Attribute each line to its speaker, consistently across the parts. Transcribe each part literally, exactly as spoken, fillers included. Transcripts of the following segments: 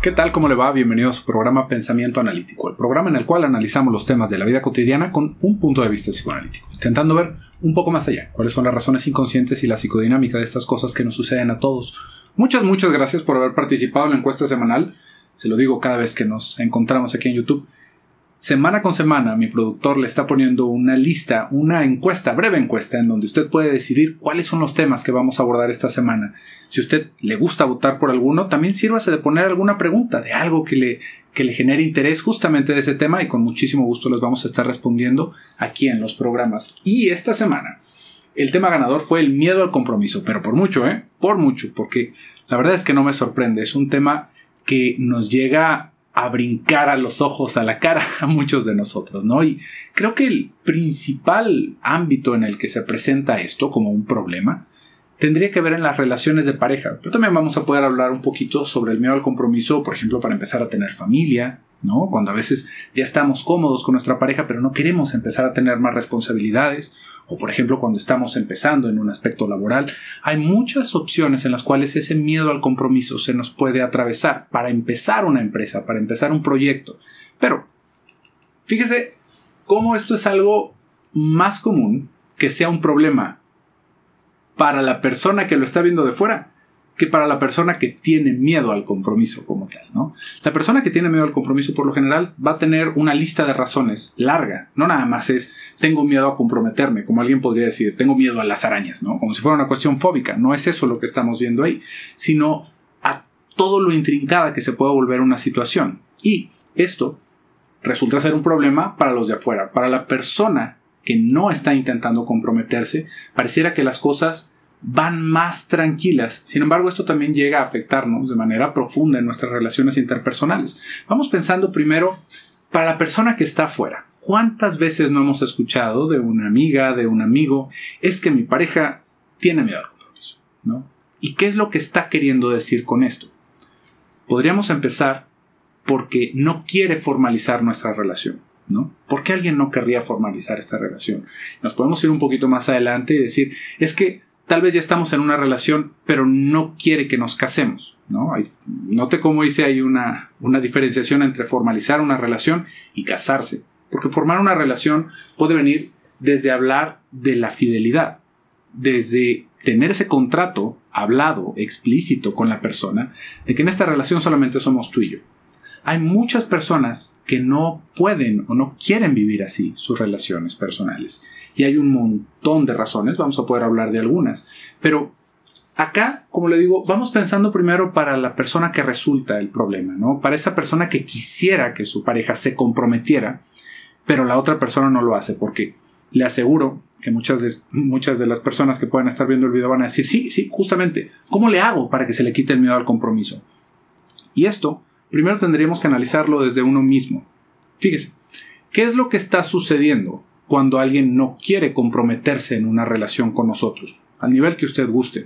Speaker 1: ¿Qué tal? ¿Cómo le va? Bienvenido a su programa Pensamiento Analítico, el programa en el cual analizamos los temas de la vida cotidiana con un punto de vista psicoanalítico, intentando ver un poco más allá cuáles son las razones inconscientes y la psicodinámica de estas cosas que nos suceden a todos. Muchas, muchas gracias por haber participado en la encuesta semanal. Se lo digo cada vez que nos encontramos aquí en YouTube. Semana con semana mi productor le está poniendo una lista, una encuesta, breve encuesta, en donde usted puede decidir cuáles son los temas que vamos a abordar esta semana. Si a usted le gusta votar por alguno, también sírvase de poner alguna pregunta, de algo que le, que le genere interés justamente de ese tema, y con muchísimo gusto les vamos a estar respondiendo aquí en los programas. Y esta semana el tema ganador fue el miedo al compromiso, pero por mucho, ¿eh? Por mucho, porque la verdad es que no me sorprende. Es un tema que nos llega a brincar a los ojos, a la cara a muchos de nosotros, ¿no? Y creo que el principal ámbito en el que se presenta esto como un problema tendría que ver en las relaciones de pareja, pero también vamos a poder hablar un poquito sobre el miedo al compromiso, por ejemplo, para empezar a tener familia, ¿no? Cuando a veces ya estamos cómodos con nuestra pareja, pero no queremos empezar a tener más responsabilidades, o por ejemplo, cuando estamos empezando en un aspecto laboral. Hay muchas opciones en las cuales ese miedo al compromiso se nos puede atravesar para empezar una empresa, para empezar un proyecto. Pero fíjese cómo esto es algo más común que sea un problema para la persona que lo está viendo de fuera que para la persona que tiene miedo al compromiso como tal, ¿no? La persona que tiene miedo al compromiso por lo general va a tener una lista de razones larga. No nada más es tengo miedo a comprometerme, como alguien podría decir, tengo miedo a las arañas, ¿no? Como si fuera una cuestión fóbica. No es eso lo que estamos viendo ahí, sino a todo lo intrincada que se puede volver una situación. Y esto resulta ser un problema para los de afuera. Para la persona que no está intentando comprometerse, pareciera que las cosas van más tranquilas. Sin embargo, esto también llega a afectarnos de manera profunda en nuestras relaciones interpersonales. Vamos pensando primero para la persona que está afuera. ¿Cuántas veces no hemos escuchado de una amiga, de un amigo, es que mi pareja tiene miedo al compromiso, ¿no? ¿Y qué es lo que está queriendo decir con esto? Podríamos empezar porque no quiere formalizar nuestra relación, ¿no? ¿Por qué alguien no querría formalizar esta relación? Nos podemos ir un poquito más adelante y decir, es que tal vez ya estamos en una relación, pero no quiere que nos casemos, ¿no? Hay, note cómo dice hay una, una diferenciación entre formalizar una relación y casarse. Porque formar una relación puede venir desde hablar de la fidelidad, desde tener ese contrato hablado, explícito con la persona, de que en esta relación solamente somos tú y yo. Hay muchas personas que no pueden o no quieren vivir así sus relaciones personales. Y hay un montón de razones, vamos a poder hablar de algunas. Pero acá, como le digo, vamos pensando primero para la persona que resulta el problema, ¿no? Para esa persona que quisiera que su pareja se comprometiera, pero la otra persona no lo hace. Porque le aseguro que muchas de, muchas de las personas que puedan estar viendo el video van a decir, sí, sí, justamente, ¿cómo le hago para que se le quite el miedo al compromiso? Y esto primero tendríamos que analizarlo desde uno mismo. Fíjese, ¿qué es lo que está sucediendo cuando alguien no quiere comprometerse en una relación con nosotros? Al nivel que usted guste.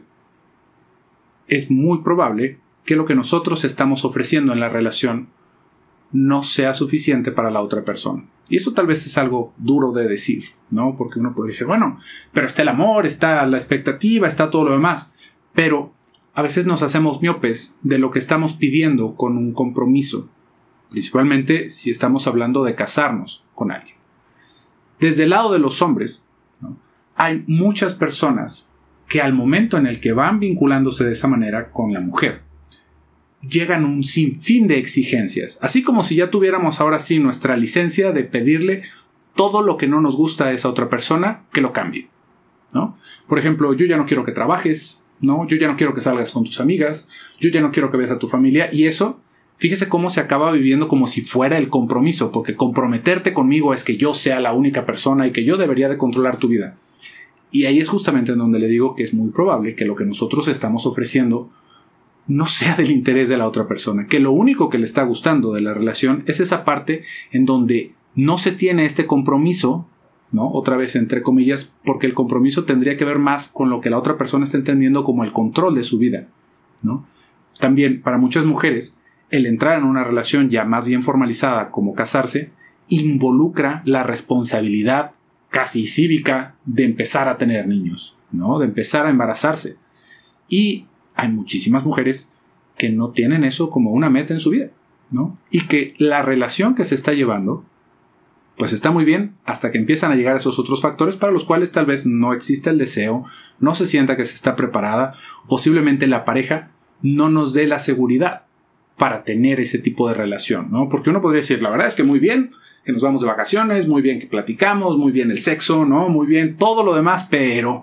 Speaker 1: Es muy probable que lo que nosotros estamos ofreciendo en la relación no sea suficiente para la otra persona. Y eso tal vez es algo duro de decir, ¿no? Porque uno puede decir, bueno, pero está el amor, está la expectativa, está todo lo demás. Pero a veces nos hacemos miopes de lo que estamos pidiendo con un compromiso, principalmente si estamos hablando de casarnos con alguien. Desde el lado de los hombres, ¿no? Hay muchas personas que al momento en el que van vinculándose de esa manera con la mujer, llegan a un sinfín de exigencias, así como si ya tuviéramos ahora sí nuestra licencia de pedirle todo lo que no nos gusta a esa otra persona que lo cambie, ¿no? Por ejemplo, yo ya no quiero que trabajes, ¿no? Yo ya no quiero que salgas con tus amigas, yo ya no quiero que veas a tu familia, y eso, fíjese cómo se acaba viviendo como si fuera el compromiso, porque comprometerte conmigo es que yo sea la única persona y que yo debería de controlar tu vida. Y ahí es justamente en donde le digo que es muy probable que lo que nosotros estamos ofreciendo no sea del interés de la otra persona, que lo único que le está gustando de la relación es esa parte en donde no se tiene este compromiso, ¿no? Otra vez entre comillas, porque el compromiso tendría que ver más con lo que la otra persona está entendiendo como el control de su vida, ¿no? También para muchas mujeres el entrar en una relación ya más bien formalizada como casarse involucra la responsabilidad casi cívica de empezar a tener niños, ¿no? De empezar a embarazarse. Y hay muchísimas mujeres que no tienen eso como una meta en su vida, ¿no? Y que la relación que se está llevando, pues está muy bien hasta que empiezan a llegar esos otros factores para los cuales tal vez no existe el deseo, no se sienta que se está preparada, posiblemente la pareja no nos dé la seguridad para tener ese tipo de relación, ¿no? Porque uno podría decir, la verdad es que muy bien, que nos vamos de vacaciones, muy bien que platicamos, muy bien el sexo, ¿no? Muy bien todo lo demás, pero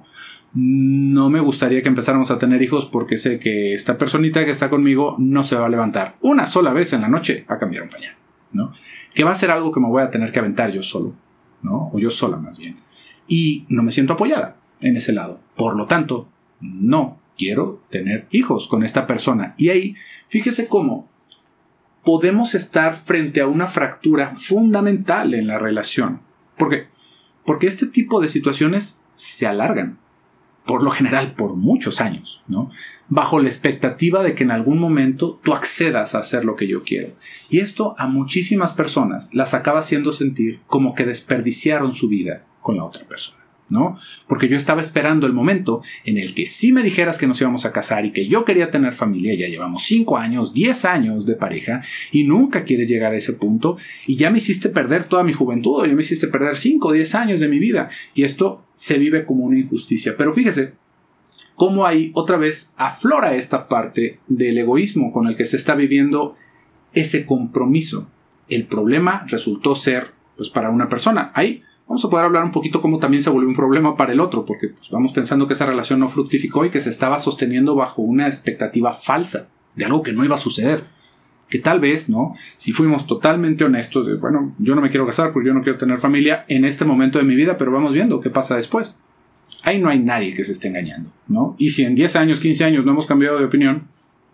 Speaker 1: no me gustaría que empezáramos a tener hijos porque sé que esta personita que está conmigo no se va a levantar una sola vez en la noche a cambiar un pañal, ¿no? Que va a ser algo que me voy a tener que aventar yo solo, ¿no? O yo sola más bien. Y no me siento apoyada en ese lado. Por lo tanto, no quiero tener hijos con esta persona. Y ahí, fíjese cómo podemos estar frente a una fractura fundamental en la relación. ¿Por qué? Porque este tipo de situaciones se alargan, por lo general por muchos años, ¿no? Bajo la expectativa de que en algún momento tú accedas a hacer lo que yo quiero. Y esto a muchísimas personas las acaba haciendo sentir como que desperdiciaron su vida con la otra persona, ¿no? Porque yo estaba esperando el momento en el que sí me dijeras que nos íbamos a casar y que yo quería tener familia. Ya llevamos cinco años, diez años de pareja y nunca quieres llegar a ese punto y ya me hiciste perder toda mi juventud, o ya me hiciste perder cinco o diez años de mi vida, y esto se vive como una injusticia. Pero fíjese cómo ahí otra vez aflora esta parte del egoísmo con el que se está viviendo ese compromiso. El problema resultó ser, pues, para una persona. Ahí vamos a poder hablar un poquito cómo también se volvió un problema para el otro, porque pues, vamos pensando que esa relación no fructificó y que se estaba sosteniendo bajo una expectativa falsa de algo que no iba a suceder. Que tal vez, ¿no? Si fuimos totalmente honestos de, bueno, yo no me quiero casar porque yo no quiero tener familia en este momento de mi vida, pero vamos viendo qué pasa después. Ahí no hay nadie que se esté engañando, ¿no? Y si en diez años, quince años no hemos cambiado de opinión,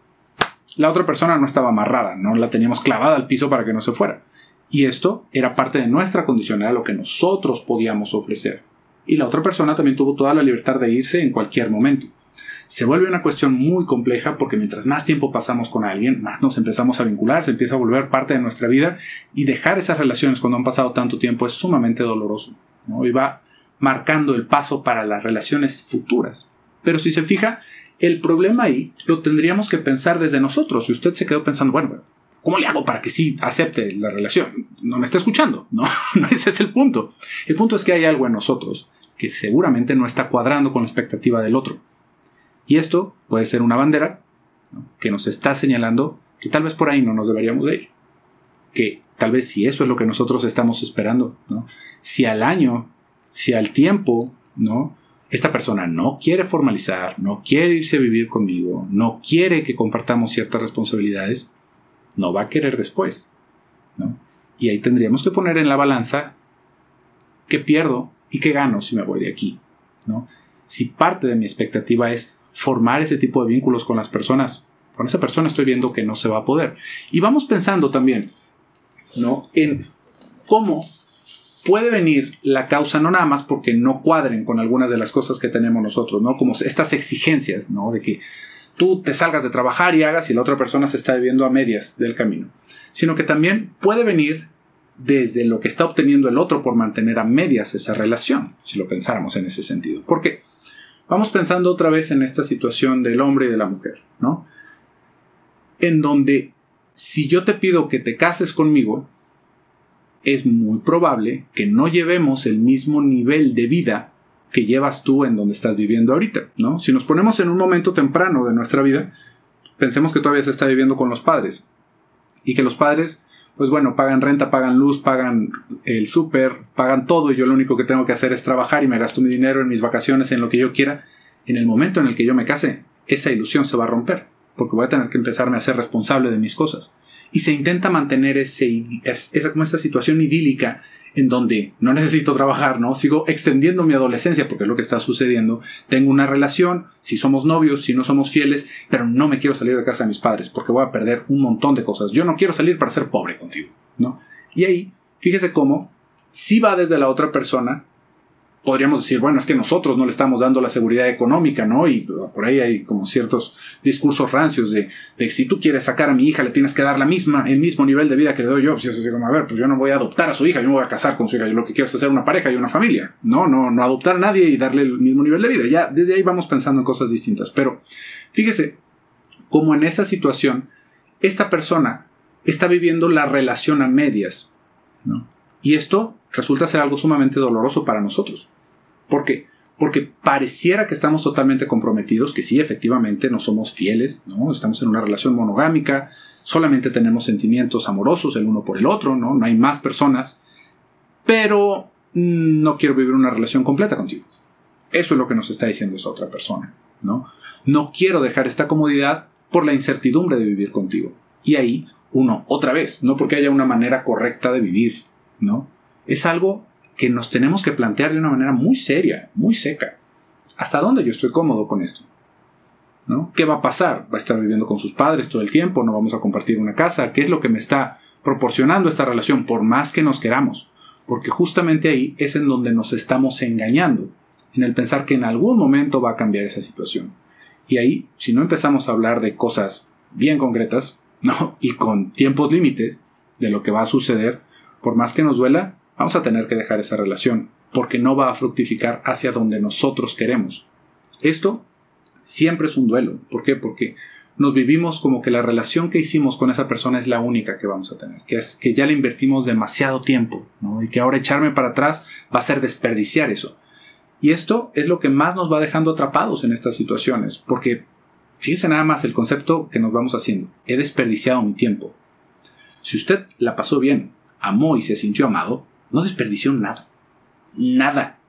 Speaker 1: la otra persona no estaba amarrada, no la teníamos clavada al piso para que no se fuera. Y esto era parte de nuestra condición, era lo que nosotros podíamos ofrecer. Y la otra persona también tuvo toda la libertad de irse en cualquier momento. Se vuelve una cuestión muy compleja porque mientras más tiempo pasamos con alguien, más nos empezamos a vincular, se empieza a volver parte de nuestra vida, y dejar esas relaciones cuando han pasado tanto tiempo es sumamente doloroso, ¿no? Y va marcando el paso para las relaciones futuras. Pero si se fija, el problema ahí lo tendríamos que pensar desde nosotros. Si usted se quedó pensando, bueno, ¿cómo le hago para que sí acepte la relación? No me está escuchando, ¿no? Ese es el punto. El punto es que hay algo en nosotros que seguramente no está cuadrando con la expectativa del otro. Y esto puede ser una bandera, ¿no?, que nos está señalando que tal vez por ahí no nos deberíamos de ir. Que tal vez si eso es lo que nosotros estamos esperando, ¿no? Si al año, si al tiempo, ¿no?, esta persona no quiere formalizar, no quiere irse a vivir conmigo, no quiere que compartamos ciertas responsabilidades, no va a querer después, ¿no? Y ahí tendríamos que poner en la balanza qué pierdo y qué gano si me voy de aquí, ¿no? Si parte de mi expectativa es formar ese tipo de vínculos con las personas, con esa persona estoy viendo que no se va a poder. Y vamos pensando también, ¿no?, en cómo puede venir la causa, no nada más porque no cuadren con algunas de las cosas que tenemos nosotros, ¿no? Como estas exigencias, ¿no?, de que tú te salgas de trabajar y hagas y la otra persona se está viviendo a medias del camino, sino que también puede venir desde lo que está obteniendo el otro por mantener a medias esa relación, si lo pensáramos en ese sentido. ¿Por qué? Vamos pensando otra vez en esta situación del hombre y de la mujer, ¿no? En donde si yo te pido que te cases conmigo, es muy probable que no llevemos el mismo nivel de vida que llevas tú en donde estás viviendo ahorita, ¿no? Si nos ponemos en un momento temprano de nuestra vida, pensemos que todavía se está viviendo con los padres y que los padres, pues bueno, pagan renta, pagan luz, pagan el súper, pagan todo, y yo lo único que tengo que hacer es trabajar y me gasto mi dinero en mis vacaciones, en lo que yo quiera. En el momento en el que yo me case, esa ilusión se va a romper porque voy a tener que empezarme a ser responsable de mis cosas. Y se intenta mantener ese, esa, como esa situación idílica en donde no necesito trabajar, ¿no? Sigo extendiendo mi adolescencia porque es lo que está sucediendo. Tengo una relación, si somos novios, si no somos fieles, pero no me quiero salir de casa de mis padres porque voy a perder un montón de cosas. Yo no quiero salir para ser pobre contigo, ¿no? Y ahí, fíjese cómo, si va desde la otra persona, podríamos decir, bueno, es que nosotros no le estamos dando la seguridad económica, ¿no? Y por ahí hay como ciertos discursos rancios de, de si tú quieres sacar a mi hija, le tienes que dar la misma, el mismo nivel de vida que le doy yo. Pues es así como, a ver, pues yo no voy a adoptar a su hija, yo no voy a casar con su hija, yo lo que quiero es hacer una pareja y una familia. No, no, no adoptar a nadie y darle el mismo nivel de vida. Ya desde ahí vamos pensando en cosas distintas. Pero fíjese cómo en esa situación esta persona está viviendo la relación a medias, ¿no? Y esto resulta ser algo sumamente doloroso para nosotros. ¿Por qué? Porque pareciera que estamos totalmente comprometidos, que sí, efectivamente, no somos fieles, ¿no? Estamos en una relación monogámica, solamente tenemos sentimientos amorosos el uno por el otro, ¿no? No hay más personas, pero mmm, no quiero vivir una relación completa contigo. Eso es lo que nos está diciendo esta otra persona, ¿no? No quiero dejar esta comodidad por la incertidumbre de vivir contigo. Y ahí, uno, otra vez, no porque haya una manera correcta de vivir, ¿no? Es algo que nos tenemos que plantear de una manera muy seria, muy seca. ¿Hasta dónde yo estoy cómodo con esto? ¿No? ¿Qué va a pasar? ¿Va a estar viviendo con sus padres todo el tiempo? ¿No vamos a compartir una casa? ¿Qué es lo que me está proporcionando esta relación? Por más que nos queramos. Porque justamente ahí es en donde nos estamos engañando, en el pensar que en algún momento va a cambiar esa situación. Y ahí, si no empezamos a hablar de cosas bien concretas, ¿no? Y con tiempos límites de lo que va a suceder, por más que nos duela, vamos a tener que dejar esa relación, porque no va a fructificar hacia donde nosotros queremos. Esto siempre es un duelo. ¿Por qué? Porque nos vivimos como que la relación que hicimos con esa persona es la única que vamos a tener, que es que ya le invertimos demasiado tiempo, ¿no? Y que ahora echarme para atrás va a ser desperdiciar eso. Y esto es lo que más nos va dejando atrapados en estas situaciones, porque fíjese nada más el concepto que nos vamos haciendo. He desperdiciado mi tiempo. Si usted la pasó bien, amó y se sintió amado, no desperdició nada. Nada.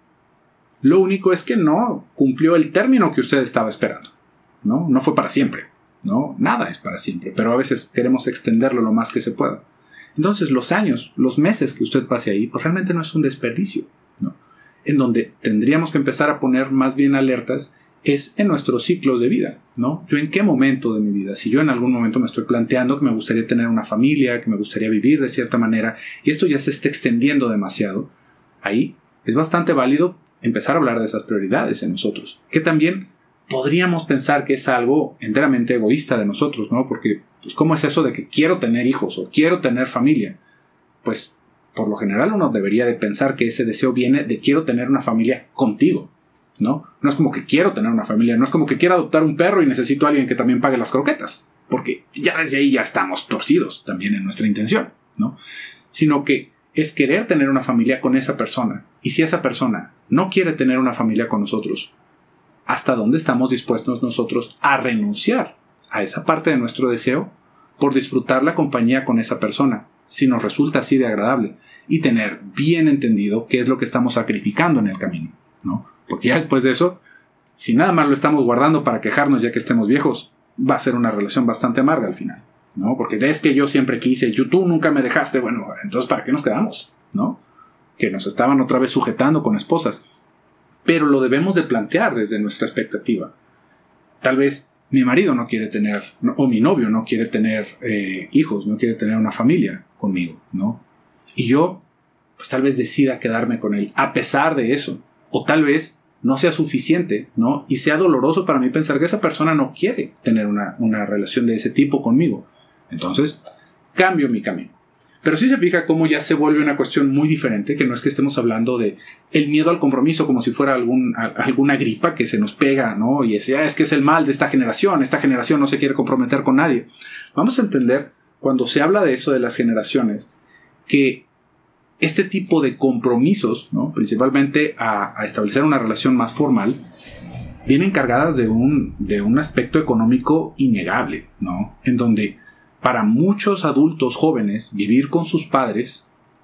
Speaker 1: Lo único es que no cumplió el término que usted estaba esperando, ¿no? No fue para siempre, ¿no? Nada es para siempre, pero a veces queremos extenderlo lo más que se pueda. Entonces los años, los meses que usted pase ahí, pues realmente no es un desperdicio, ¿no? En donde tendríamos que empezar a poner más bien alertas es en nuestros ciclos de vida, ¿no? Yo en qué momento de mi vida, si yo en algún momento me estoy planteando que me gustaría tener una familia, que me gustaría vivir de cierta manera, y esto ya se está extendiendo demasiado, ahí es bastante válido empezar a hablar de esas prioridades en nosotros, que también podríamos pensar que es algo enteramente egoísta de nosotros, ¿no? Porque, pues, ¿cómo es eso de que quiero tener hijos o quiero tener familia? Pues, por lo general uno debería de pensar que ese deseo viene de quiero tener una familia contigo, ¿no? No es como que quiero tener una familia, no es como que quiero adoptar un perro y necesito a alguien que también pague las croquetas, porque ya desde ahí ya estamos torcidos también en nuestra intención, ¿no? Sino que es querer tener una familia con esa persona, y si esa persona no quiere tener una familia con nosotros, ¿hasta dónde estamos dispuestos nosotros a renunciar a esa parte de nuestro deseo por disfrutar la compañía con esa persona, si nos resulta así de agradable, y tener bien entendido qué es lo que estamos sacrificando en el camino, ¿no? Porque ya después de eso, si nada más lo estamos guardando para quejarnos ya que estemos viejos, va a ser una relación bastante amarga al final, ¿no? Porque es que yo siempre quise y tú nunca me dejaste, bueno, entonces ¿para qué nos quedamos? ¿No? Que nos estaban otra vez sujetando con esposas. Pero lo debemos de plantear desde nuestra expectativa. Tal vez mi marido no quiere tener, o mi novio no quiere tener eh, hijos, no quiere tener una familia conmigo, ¿no? Y yo, pues tal vez decida quedarme con él a pesar de eso. O tal vez no sea suficiente, ¿no? Y sea doloroso para mí pensar que esa persona no quiere tener una, una relación de ese tipo conmigo. Entonces, cambio mi camino. Pero sí se fija cómo ya se vuelve una cuestión muy diferente, que no es que estemos hablando de el miedo al compromiso como si fuera algún, a, alguna gripa que se nos pega, ¿no? Y es, ah, es que es el mal de esta generación, esta generación no se quiere comprometer con nadie. Vamos a entender, cuando se habla de eso de las generaciones, que este tipo de compromisos, ¿no? Principalmente a, a establecer una relación más formal, vienen cargadas de un, de un aspecto económico innegable, ¿no? En donde para muchos adultos jóvenes vivir con sus padres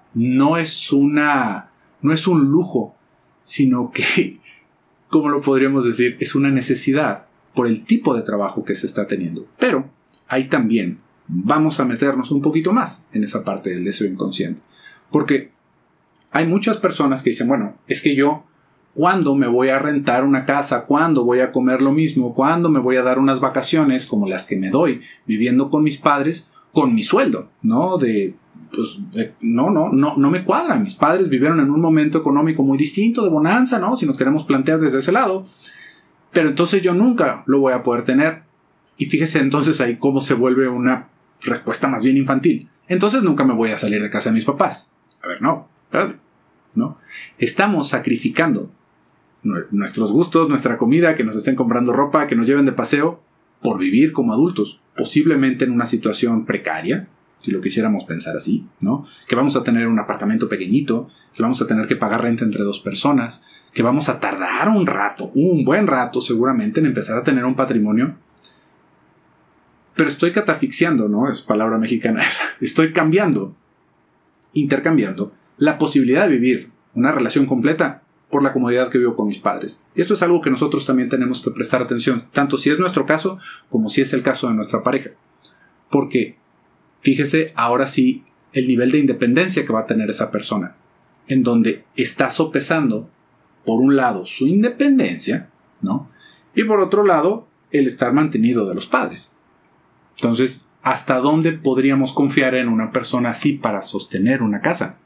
Speaker 1: no es una, no es un lujo, sino que, ¿cómo lo podríamos decir? Es una necesidad por el tipo de trabajo que se está teniendo. Pero ahí también vamos a meternos un poquito más en esa parte del deseo inconsciente. Porque hay muchas personas que dicen, bueno, es que yo, ¿cuándo me voy a rentar una casa? ¿Cuándo voy a comer lo mismo? ¿Cuándo me voy a dar unas vacaciones como las que me doy viviendo con mis padres con mi sueldo? ¿No? De, pues, de, no, no, no, no me cuadra. Mis padres vivieron en un momento económico muy distinto de bonanza, ¿no? Si nos queremos plantear desde ese lado. Pero entonces yo nunca lo voy a poder tener. Y fíjese entonces ahí cómo se vuelve una respuesta más bien infantil. Entonces nunca me voy a salir de casa de mis papás. A ver, no, espérate, ¿no? Estamos sacrificando nuestros gustos, nuestra comida, que nos estén comprando ropa, que nos lleven de paseo, por vivir como adultos, posiblemente en una situación precaria, si lo quisiéramos pensar así, ¿no? Que vamos a tener un apartamento pequeñito, que vamos a tener que pagar renta entre dos personas, que vamos a tardar un rato, un buen rato seguramente en empezar a tener un patrimonio. Pero estoy catafixiando, ¿no? Es palabra mexicana esa. Estoy cambiando, intercambiando la posibilidad de vivir una relación completa por la comodidad que vivo con mis padres. Y esto es algo que nosotros también tenemos que prestar atención, tanto si es nuestro caso como si es el caso de nuestra pareja. Porque, fíjese, ahora sí, el nivel de independencia que va a tener esa persona, en donde está sopesando, por un lado, su independencia, ¿no? Y por otro lado, el estar mantenido de los padres. Entonces, ¿hasta dónde podríamos confiar en una persona así para sostener una casa?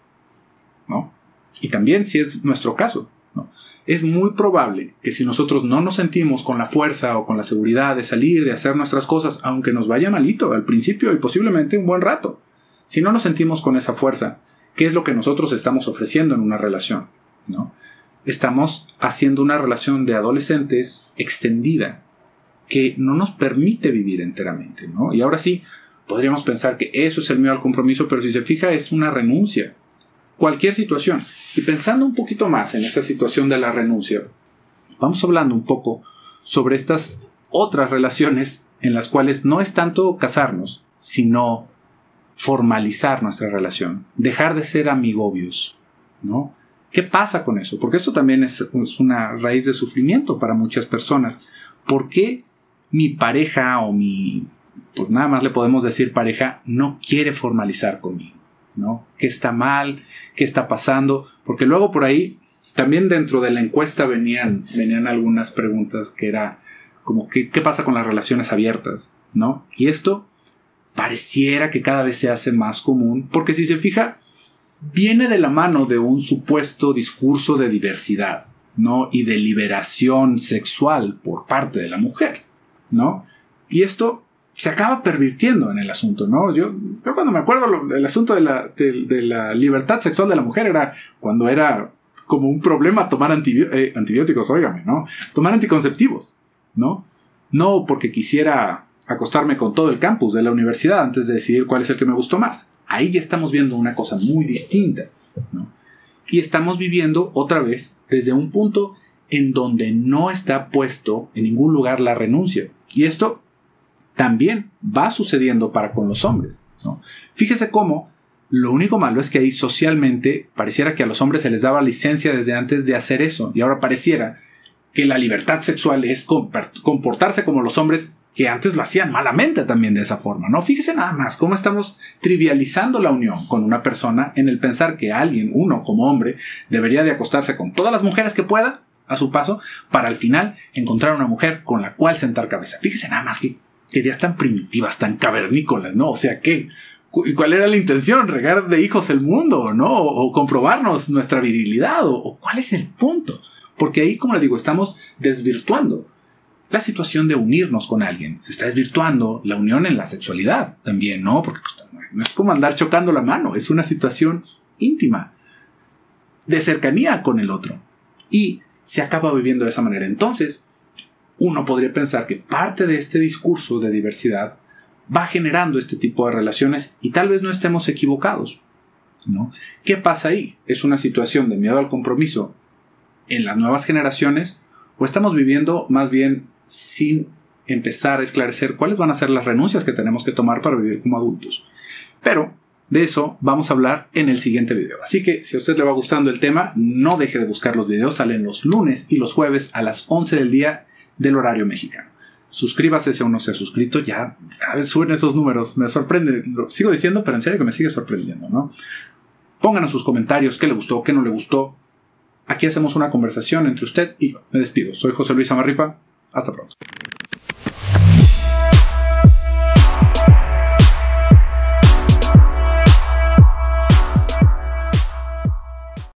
Speaker 1: ¿No? Y también si es nuestro caso, ¿no? Es muy probable que si nosotros no nos sentimos con la fuerza o con la seguridad de salir, de hacer nuestras cosas, aunque nos vaya malito al principio y posiblemente un buen rato, si no nos sentimos con esa fuerza, ¿qué es lo que nosotros estamos ofreciendo en una relación? ¿No? Estamos haciendo una relación de adolescentes extendida que no nos permite vivir enteramente, ¿no? Y ahora sí, podríamos pensar que eso es el miedo al compromiso, pero si se fija es una renuncia. Cualquier situación. Y pensando un poquito más en esa situación de la renuncia, vamos hablando un poco sobre estas otras relaciones en las cuales no es tanto casarnos, sino formalizar nuestra relación, dejar de ser amigobios, ¿no? ¿Qué pasa con eso? Porque esto también es, es una raíz de sufrimiento para muchas personas. ¿Por qué mi pareja o mi, pues nada más le podemos decir pareja, no quiere formalizar conmigo? ¿No? ¿Qué está mal? ¿Qué está pasando? Porque luego por ahí, también dentro de la encuesta venían, venían algunas preguntas que era como ¿qué, qué pasa con las relaciones abiertas? ¿No? Y esto pareciera que cada vez se hace más común, porque si se fija, viene de la mano de un supuesto discurso de diversidad, ¿no? Y de liberación sexual por parte de la mujer, ¿no? Y esto se acaba pervirtiendo en el asunto, ¿no? Yo, yo cuando me acuerdo lo, el asunto de la, de, de la libertad sexual de la mujer era cuando era como un problema tomar antibi- eh, antibióticos, óigame, ¿no? Tomar anticonceptivos, ¿no? No porque quisiera acostarme con todo el campus de la universidad antes de decidir cuál es el que me gustó más. Ahí ya estamos viendo una cosa muy distinta, ¿no? Y estamos viviendo otra vez desde un punto en donde no está puesto en ningún lugar la renuncia. Y esto también va sucediendo para con los hombres, ¿no? Fíjese cómo lo único malo es que ahí socialmente pareciera que a los hombres se les daba licencia desde antes de hacer eso, y ahora pareciera que la libertad sexual es comportarse como los hombres que antes lo hacían malamente también de esa forma, ¿no? Fíjese nada más cómo estamos trivializando la unión con una persona en el pensar que alguien, uno como hombre, debería de acostarse con todas las mujeres que pueda a su paso para al final encontrar una mujer con la cual sentar cabeza. Fíjese nada más que que ideas tan primitivas, tan cavernícolas, ¿no? O sea, ¿qué? ¿Y cuál era la intención? ¿Regar de hijos el mundo, no? ¿O, o comprobarnos nuestra virilidad? ¿O, ¿O cuál es el punto? Porque ahí, como les digo, estamos desvirtuando la situación de unirnos con alguien. Se está desvirtuando la unión en la sexualidad también, ¿no? Porque pues, no es como andar chocando la mano, es una situación íntima, de cercanía con el otro. Y se acaba viviendo de esa manera. Entonces, uno podría pensar que parte de este discurso de diversidad va generando este tipo de relaciones y tal vez no estemos equivocados, ¿no? ¿Qué pasa ahí? ¿Es una situación de miedo al compromiso en las nuevas generaciones o estamos viviendo más bien sin empezar a esclarecer cuáles van a ser las renuncias que tenemos que tomar para vivir como adultos? Pero de eso vamos a hablar en el siguiente video. Así que si a usted le va gustando el tema, no deje de buscar los videos. Salen los lunes y los jueves a las once del día del horario mexicano. Suscríbase si aún no se ha suscrito. Ya cada vez suben esos números. Me sorprende. Lo sigo diciendo, pero en serio que me sigue sorprendiendo, ¿no? Pónganos sus comentarios. ¿Qué le gustó? ¿Qué no le gustó? Aquí hacemos una conversación entre usted y yo. Me despido. Soy José Luis Amarripa. Hasta pronto.